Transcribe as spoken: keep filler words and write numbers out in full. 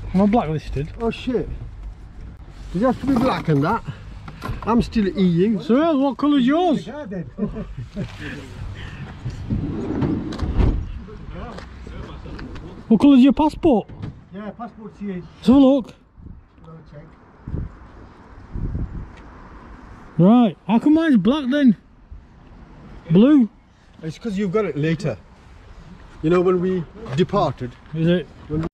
Am I blacklisted? Oh shit. Does it have to be black and that? I'm still E U. So what colour's yours? What colour's your passport? Yeah, passport's here. Let's have a look. No check. Right, how come mine's black then? Blue? It's because you've got it later. You know when we departed. Is it? When